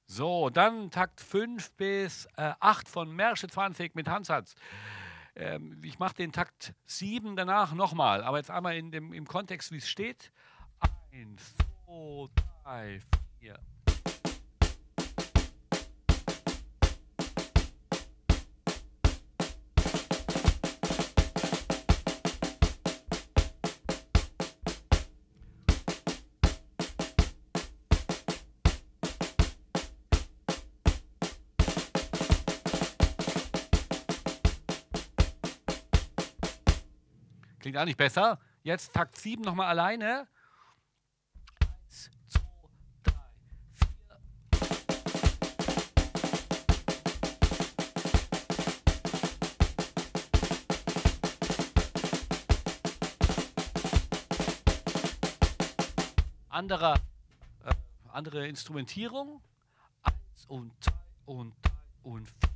So, dann Takt 5 bis 8 von Märsche 20 mit Handsatz. Ich mache den Takt 7 danach nochmal, aber jetzt einmal im Kontext, wie es steht. 1, 2, 3, 4. Klingt auch nicht besser. Jetzt Takt 7 nochmal alleine. 1, 2, 3, 4. Andere Instrumentierung. 1 und 2 und 3 und 4.